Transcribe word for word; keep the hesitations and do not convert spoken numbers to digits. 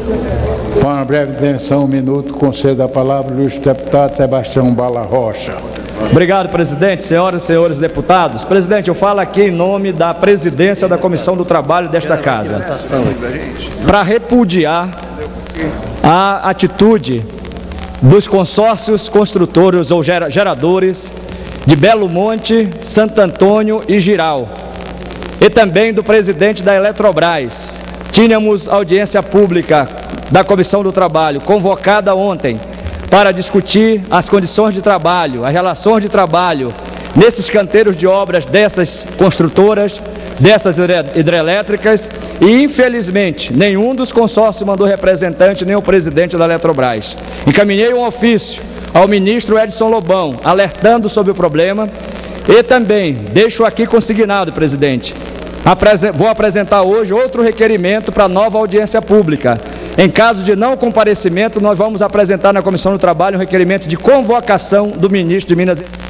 Com uma breve intervenção, um minuto, concedo a palavra ao ilustre deputado Sebastião Bala Rocha. Obrigado, presidente. Senhoras e senhores deputados. Presidente, eu falo aqui em nome da presidência da Comissão do Trabalho desta Casa, para repudiar a atitude dos consórcios construtores ou geradores de Belo Monte, Santo Antônio e Jirau, e também do presidente da Eletrobras. Tínhamos audiência pública da Comissão do Trabalho, convocada ontem, para discutir as condições de trabalho, as relações de trabalho nesses canteiros de obras dessas construtoras, dessas hidrelétricas, e infelizmente nenhum dos consórcios mandou representante, nem o presidente da Eletrobras. Encaminhei um ofício ao ministro Edson Lobão, alertando sobre o problema, e também deixo aqui consignado, presidente, vou apresentar hoje outro requerimento para nova audiência pública. Em caso de não comparecimento, nós vamos apresentar na Comissão do Trabalho um requerimento de convocação do ministro de Minas e